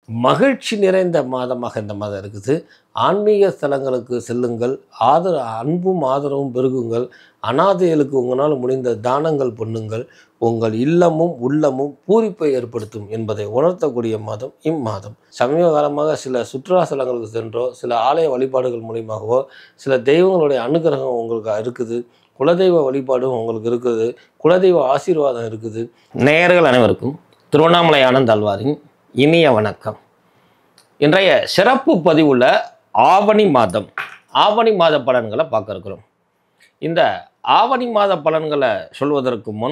மகிழ்ச்சி நிறைந்த மாதமாக இந்த மாதம் இருக்குது. ஆன்மீக ஸ்தலங்களுக்கு செல்லுங்கள். அன்பும் ஆதரவும் பெருகுங்கள். அனாதைகளுக்கு உங்களால் முடிந்த தானங்கள் பண்ணுங்கள். உங்கள் இல்லமும் உள்ளமும் பூரிப்பை ஏற்படுத்தும் என்பதை உணர்த்தக்கூடிய மாதம் இம்மாதம். சமீப காலமாக சில சுற்றுலா ஸ்தலங்களுக்கு சென்றோ, சில ஆலய வழிபாடுகள் மூலியமாகவோ, சில தெய்வங்களுடைய அனுகிரகம் உங்களுக்கு இருக்குது. குலதெய்வ வழிபாடும் உங்களுக்கு இருக்குது. குலதெய்வ ஆசீர்வாதம் இருக்குது. நேயர்கள் அனைவருக்கும் திருவண்ணாமலை ஆனந்த் ஆழ்வாரின் இனிய வணக்கம். இன்றைய சிறப்பு பதிவுள்ள ஆவணி மாத பலன்களை பார்க்க இருக்கிறோம். இந்த ஆவணி மாத பலன்களை சொல்வதற்கு முன்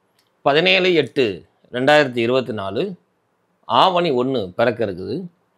17/8/2024 ஆவணி 1 பிறக்க இருக்குது.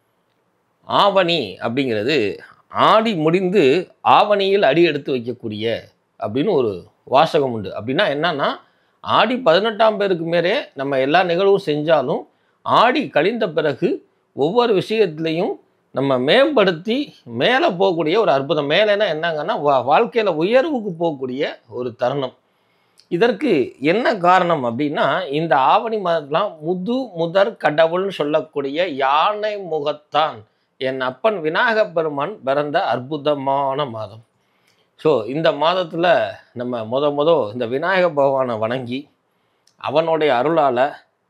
ஆவணி அப்படிங்கிறது ஆடி முடிந்து ஆவணியில் அடி எடுத்து வைக்கக்கூடிய அப்படின்னு ஒரு வாசகம் உண்டு. அப்படின்னா என்னன்னா, ஆடி 18ஆம் பேருக்கு மேலே நம்ம எல்லா நிகழ்வும் செஞ்சாலும் ஆடி கழிந்த பிறகு ஒவ்வொரு விஷயத்துலையும் நம்ம மேம்படுத்தி மேலே போகக்கூடிய ஒரு அற்புதம். மேலேனா என்னங்கன்னா, வாழ்க்கையில் உயர்வுக்கு போகக்கூடிய ஒரு தருணம். இதற்கு என்ன காரணம் அப்படின்னா, இந்த ஆவணி மாதத்துலாம் முதற் கடவுள்னு சொல்லக்கூடிய யானை முகத்தான் என் அப்பன் விநாயகப் பெருமான் பிறந்த அற்புதமான மாதம். ஸோ இந்த மாதத்தில் நம்ம இந்த விநாயக பகவானை வணங்கி அவனுடைய அருளால்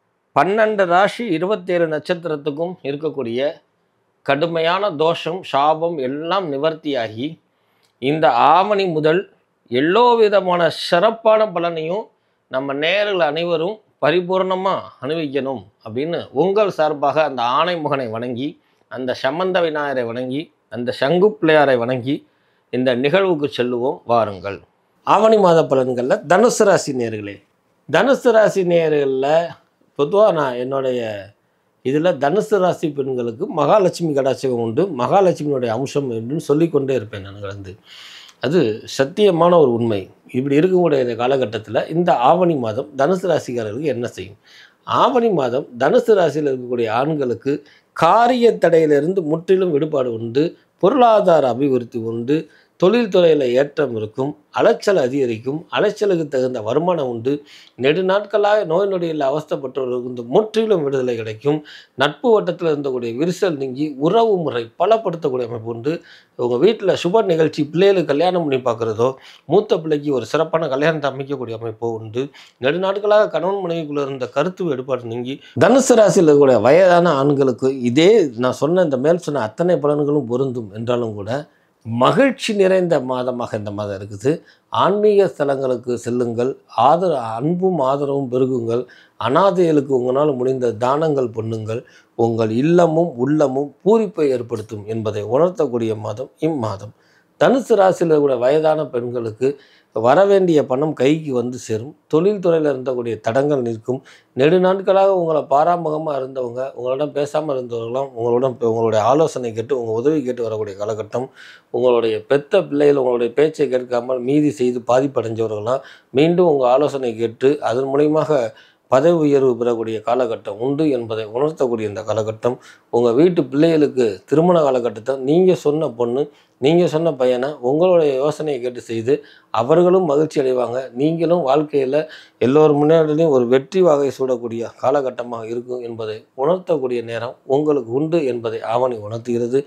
12 ராசி 27 நட்சத்திரத்துக்கும் இருக்கக்கூடிய கடுமையான தோஷம் சாபம் எல்லாம் நிவர்த்தியாகி இந்த ஆவணி முதல் எல்லோ விதமான சிறப்பான பலனையும் நம்ம நேயர்கள் அனைவரும் பரிபூர்ணமாக அனுபவிக்கணும் அப்படின்னு உங்கள் சார்பாக அந்த ஆணைமுகனை வணங்கி, அந்த சம்பந்த விநாயகரை வணங்கி, அந்த சங்கு பிள்ளையாரை வணங்கி இந்த நிகழ்வுக்கு செல்லுவோம் வாருங்கள். ஆவணி மாத பலன்களில் தனுசு ராசி நேயர்களே, தனுசு ராசி நேயர்களில் பொதுவாக நான் என்னுடைய இதில் தனுசு ராசி பெண்களுக்கு மகாலட்சுமி கடாட்சகம் உண்டு, மகாலட்சுமியோடைய அம்சம் என்று சொல்லிக்கொண்டே இருப்பேன். நான் அது சத்தியமான ஒரு உண்மை. இப்படி இருக்கக்கூடிய இந்த காலகட்டத்தில் இந்த ஆவணி மாதம் தனுசு ராசிக்காரர்களுக்கு என்ன செய்யும்? ஆவணி மாதம் தனுசு ராசியில் இருக்கக்கூடிய ஆண்களுக்கு காரிய தடையிலிருந்து முற்றிலும் விடுபாடு உண்டு, பொருளாதார அபிவிருத்தி உண்டு, தொழில்துறையில் ஏற்றம் இருக்கும், அலைச்சல் அதிகரிக்கும், அலைச்சலுக்கு தகுந்த வருமானம் உண்டு, நெடுநாட்களாக நோய் நொடியில் அவஸ்தைப்பட்டவர்களுக்கு முற்றிலும் விடுதலை கிடைக்கும், நட்பு வட்டத்தில் இருந்தக்கூடிய விரிசல் நீங்கி உறவு முறை பலப்படுத்தக்கூடிய அமைப்பு உண்டு. உங்கள் வீட்டில் சுப நிகழ்ச்சி, பிள்ளைகளுக்கு கல்யாணம் பண்ணி பார்க்குறதோ, மூத்த பிள்ளைக்கு ஒரு சிறப்பான கல்யாணத்தை அமைக்கக்கூடிய அமைப்போ உண்டு. நெடுநாட்களாக கணவன் மனைவிக்குள்ள இருந்த கருத்து வேறுபாடு நீங்கி தனுசு ராசியில் இருக்கக்கூடிய வயதான ஆண்களுக்கு இதே நான் சொன்ன இந்த மேல் சொன்ன அத்தனை பலன்களும் பொருந்தும் என்றாலும் கூட மகிழ்ச்சி நிறைந்த மாதமாக இந்த மாதம் இருக்குது. ஆன்மீக ஸ்தலங்களுக்கு செல்லுங்கள். அன்பும் ஆதரவும் பெருகுங்கள். அனாதைகளுக்கு உங்களால் முடிந்த தானங்கள் பண்ணுங்கள். உங்கள் இல்லமும் உள்ளமும் பூரிப்பை ஏற்படுத்தும் என்பதை உணர்த்தக்கூடிய மாதம் இம்மாதம். தனுசு ராசியில் கூட வயதான பெண்களுக்கு வரவேண்டிய பணம் கைக்கு வந்து சேரும். தொழில்துறையில் இருந்தக்கூடிய தடங்கள் நிற்கும். நெடுநாட்களாக உங்களை பாராமுகமாக இருந்தவங்க, உங்களிடம் பேசாமல் இருந்தவர்களாம் உங்களுடைய ஆலோசனை கேட்டு உங்கள் உதவி கேட்டு வரக்கூடிய காலகட்டம். உங்களுடைய பெத்த பிள்ளைகள் உங்களுடைய பேச்சை கேட்காமல் மீதி செய்து பாதிப்படைஞ்சவர்களாம் மீண்டும் உங்கள் ஆலோசனை கேட்டு அதன் மூலியமாக பதவி உயர்வு பெறக்கூடிய காலகட்டம் உண்டு என்பதை உணர்த்தக்கூடிய இந்த காலகட்டம். உங்கள் வீட்டு பிள்ளைகளுக்கு திருமண காலகட்டத்தை நீங்கள் சொன்ன பொண்ணு, நீங்கள் சொன்ன பையனை உங்களுடைய யோசனையை கேட்டு செய்து அவர்களும் மகிழ்ச்சி அடைவாங்க. நீங்களும் வாழ்க்கையில் எல்லோரும் முன்னாடியும் ஒரு வெற்றி வகை சூடக்கூடிய காலகட்டமாக இருக்கும் என்பதை உணர்த்தக்கூடிய நேரம் உங்களுக்கு உண்டு என்பதை ஆவணி உணர்த்துகிறது.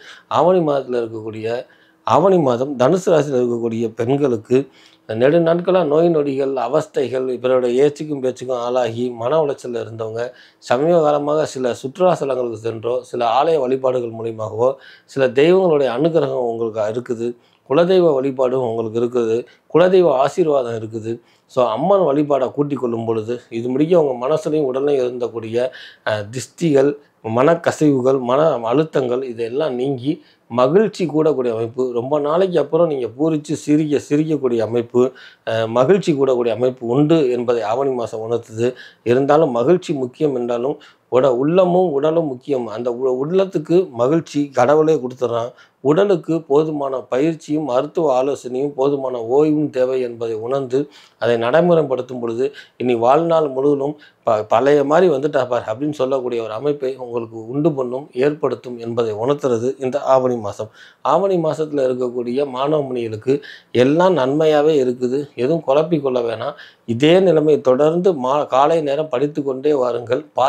ஆவணி மாதம் தனுசு ராசியில் இருக்கக்கூடிய பெண்களுக்கு நெடுநாட்களாக நோய் நொடிகள் அவஸ்தைகள் இவருடைய ஏச்சுக்கும் பேச்சுக்கும் ஆளாகி மன உளைச்சலில் இருந்தவங்க சமீப காலமாக சில சுற்றுலா ஸ்தலங்களுக்கு சென்றோ, சில ஆலய வழிபாடுகள் மூலியமாகவோ, சில தெய்வங்களுடைய அனுகிரகம் உங்களுக்கு இருக்குது. குலதெய்வ வழிபாடும் உங்களுக்கு இருக்குது. குலதெய்வ ஆசீர்வாதம் இருக்குது. ஸோ அம்மன் வழிபாடை கூட்டிக் கொள்ளும் பொழுது இது முடிக்க உங்கள் மனசுலையும் உடலையும் இருந்தக்கூடிய திஷ்டிகள், மனக்கசிவுகள், மன அழுத்தங்கள் இதெல்லாம் நீங்கி மகிழ்ச்சி கூடக்கூடிய அமைப்பு. ரொம்ப நாளைக்கு அப்புறம் நீங்கள் பூரித்து சிரிக்கக்கூடிய அமைப்பு, மகிழ்ச்சி கூடக்கூடிய அமைப்பு உண்டு என்பதை ஆவணி மாதம் உணர்த்துது. இருந்தாலும் மகிழ்ச்சி முக்கியம் என்றாலும் உள்ளமும் உடலும் முக்கியம். அந்த உள்ளத்துக்கு மகிழ்ச்சி கடவுளே கொடுத்துட்றான். உடலுக்கு போதுமான பயிற்சியும் மருத்துவ ஆலோசனையும் போதுமான ஓய்வும் தேவை என்பதை உணர்ந்து அதை நடைமுறைப்படுத்தும் பொழுது இனி வாழ்நாள் முழுவதும் பழைய மாதிரி வந்துட்டா பார் அப்படின்னு சொல்லக்கூடிய ஒரு அமைப்பை உங்களுக்கு உண்டு பண்ணும், ஏற்படுத்தும் என்பதை உணர்த்துறது இந்த ஆவணி மாதம். ஆவணி மாதத்தில் இருக்கக்கூடிய மாணவ மணிகளுக்கு எல்லாம் நன்மையாகவே இருக்குது. எதுவும் குழப்பிக்கொள்ள வேணாம். இதே நிலைமை தொடர்ந்து காலை நேரம் படித்து கொண்டே வாருங்கள். பாதிப்பு ஒன்றும்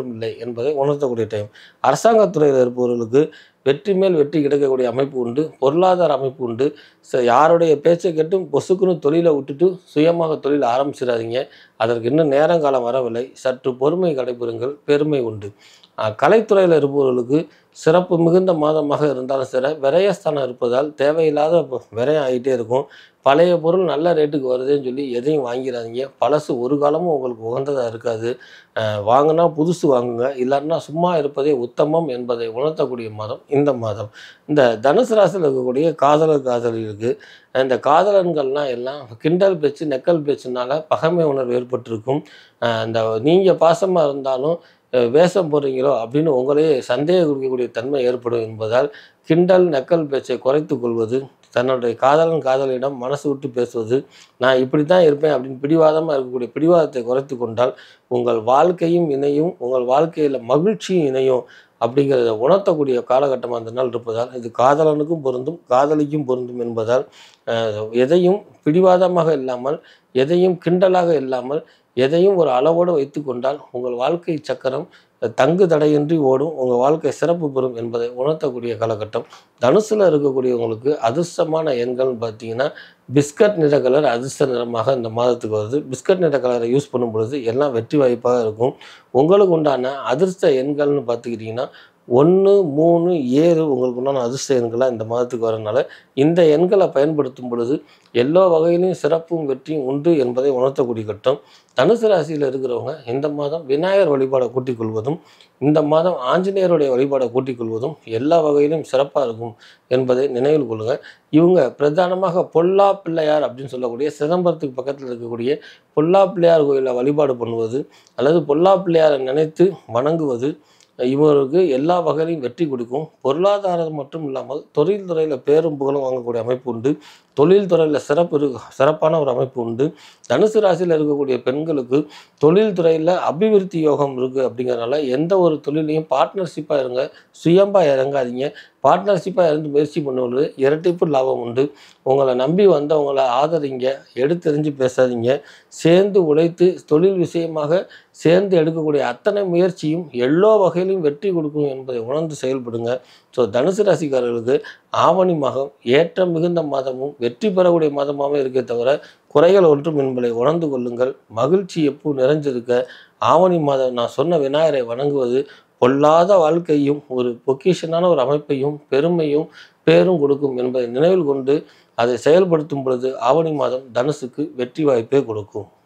ஒன்றும் இல்லை என்பதை உணர்த்தக்கூடிய டைம். அரசாங்கத்துறையில் இருப்பவர்களுக்கு வெற்றி மேல் வெற்றி கிடைக்கக்கூடிய அமைப்பு உண்டு, பொருளாதார அமைப்பு உண்டு. யாருடைய பேச்சை கேட்டும் பொசுக்குன்னு தொழிலை விட்டுட்டு சுயமாக தொழில் ஆரம்பிச்சிடாதீங்க. அதற்கு இன்னும் நேரங்காலம் வரவில்லை. சற்று பொறுமை கடைபிடிங்கள், பெருமை உண்டு. கலைத்துறையில் இருப்பவர்களுக்கு சிறப்பு மிகுந்த மாதமாக இருந்தாலும் சரி, விரயஸ்தானம் இருப்பதால் தேவையில்லாத விரயம் ஆகிட்டே இருக்கும். பழைய பொருள் நல்ல ரேட்டுக்கு வருதுன்னு சொல்லி எதையும் வாங்கிடாதீங்க. பழசு ஒரு காலமும் உங்களுக்கு உகந்ததாக இருக்காது. வாங்கினா புதுசு வாங்குங்க, இல்லைன்னா சும்மா இருப்பதே உத்தமம் என்பதை உணர்த்தக்கூடிய மாதம் இந்த மாதம். இந்த தனுசு ராசியில் இருக்கக்கூடிய காதலர் காதலிகளுக்கு இந்த காதலன்கள்லாம் எல்லாம் கிண்டல் பேச்சு நெக்கல் பேச்சுனால பகைமை உணர்வு ஏற்பட்டிருக்கும். இந்த நீங்கள் பாசமாக இருந்தாலும் வேஷம் போடுறீங்களோ அப்படின்னு உங்களையே சந்தேகம் குறிக்கக்கூடிய தன்மை ஏற்படும் என்பதால் கிண்டல் நக்கல் பேச்சை குறைத்து கொள்வது, தன்னுடைய காதலன் காதலியிடம் மனசு விட்டு பேசுவது, நான் இப்படி தான் இருப்பேன் அப்படின்னு பிடிவாதமாக இருக்கக்கூடிய பிடிவாதத்தை குறைத்து கொண்டால் உங்கள் வாழ்க்கையும் இணையும், உங்கள் வாழ்க்கையில் மகிழ்ச்சியும் இணையும் அப்படிங்கிறத உணர்த்தக்கூடிய காலகட்டமாக அந்த நாள் இருப்பதால் இது காதலனுக்கும் பொருந்தும் காதலிக்கும் பொருந்தும் என்பதால் எதையும் பிடிவாதமாக இல்லாமல், எதையும் கிண்டலாக இல்லாமல், எதையும் ஒரு அளவோடு வைத்து கொண்டால் உங்கள் வாழ்க்கை சக்கரம் தங்கு தடையின்றி ஓடும், உங்கள் வாழ்க்கை சிறப்பு பெறும் என்பதை உணர்த்தக்கூடிய காலகட்டம். தனுசில் இருக்கக்கூடியவங்களுக்கு அதிர்ஷ்டமான எண்கள்னு பார்த்தீங்கன்னா பிஸ்கட் நிற கலர் அதிர்ஷ்ட நிறமாக இந்த மாதத்துக்கு வருது. பிஸ்கட் நிற கலரை யூஸ் பண்ணும் பொழுது எல்லாம் வெற்றி வாய்ப்பாக இருக்கும். உங்களுக்கு உண்டான அதிர்ஷ்ட எண்கள்னு பார்த்துக்கிட்டிங்கன்னா 1, 3, 7 உங்களுக்கு உண்டான அதிர்ஷ்ட எண்களாக இந்த மாதத்துக்கு வரனால இந்த எண்களை பயன்படுத்தும் பொழுது எல்லா வகையிலையும் சிறப்பும் வெற்றியும் உண்டு என்பதை உணர்த்தக்கூடிய கட்டம். தனுசு ராசியில் இருக்கிறவங்க இந்த மாதம் விநாயகர் வழிபாடை கூட்டிக் கொள்வதும், இந்த மாதம் ஆஞ்சநேயருடைய வழிபாடை கூட்டிக் கொள்வதும் எல்லா வகையிலும் சிறப்பாக இருக்கும் என்பதை நினைவில் கொள்ளுங்கள். இவங்க பிரதானமாக பொல்லா பிள்ளையார் அப்படின்னு சொல்லக்கூடிய சிதம்பரத்துக்கு பக்கத்தில் இருக்கக்கூடிய பொல்லா பிள்ளையார் கோயிலில் வழிபாடு பண்ணுவது அல்லது பொல்லா பிள்ளையாரை நினைத்து வணங்குவது இவருக்கு எல்லா வகையிலையும் வெற்றி கொடுக்கும். பொருளாதாரம் மட்டும் இல்லாமல் தொழில் துறையில் பேரும் புகழும் வாங்கக்கூடிய அமைப்பு உண்டு. தொழில் துறையில் சிறப்பான ஒரு அமைப்பு உண்டு. தனுசு ராசியில் இருக்கக்கூடிய பெண்களுக்கு தொழில் துறையில் அபிவிருத்தி யோகம் இருக்குது. அப்படிங்கிறனால எந்த ஒரு தொழிலையும் பார்ட்னர்ஷிப்பாக இருங்க, சுயமாக இறங்காதீங்க. பார்ட்னர்ஷிப்பாக இருந்து முயற்சி பண்ணுவது இரட்டிப்பு லாபம் உண்டு. உங்களை நம்பி வந்தவங்களை ஆதரிங்க, எடுத்தெறிஞ்சு பேசாதீங்க. சேர்ந்து உழைத்து தொழில் விஷயமாக சேர்ந்து எடுக்கக்கூடிய அத்தனை முயற்சியும் எல்லா வகையிலும் வெற்றி கொடுக்கும் என்பதை உணர்ந்து செயல்படுங்க. ஸோ தனுசு ராசிக்காரர்களுக்கு ஆவணி மாதம் ஏற்றம் மிகுந்த மாதமும் வெற்றி பெறக்கூடிய மாதமாகவே இருக்கே தவிர குறைகள் ஒன்றும் என்பதை உணர்ந்து கொள்ளுங்கள். மகிழ்ச்சி எப்போ நிறைஞ்சிருக்க ஆவணி மாதம் நான் சொன்ன விநாயகரை வணங்குவது பொல்லாத வாழ்க்கையும் ஒரு பொக்கிஷனான ஒரு அமைப்பையும் பெருமையும் பேரும் கொடுக்கும் என்பதை நினைவில் கொண்டு அதை செயல்படுத்தும் பொழுது ஆவணி மாதம் தனுசுக்கு வெற்றி வாய்ப்பே கொடுக்கும்.